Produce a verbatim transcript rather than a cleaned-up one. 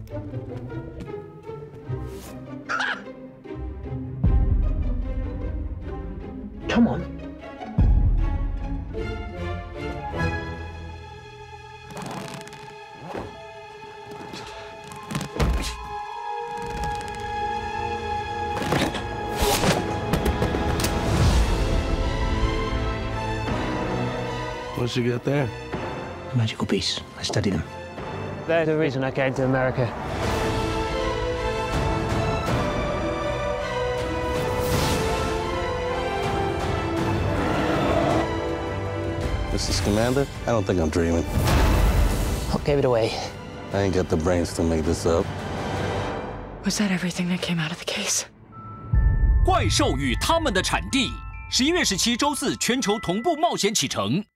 Come on. What'd you get there? Magical beasts. I studied them. They're the reason I came to America. Missus Commander, I don't think I'm dreaming. What gave it away? I ain't got the brains to make this up. Was that everything that came out of the case? 怪兽与他们的产地，十一月十七周四全球同步冒险启程。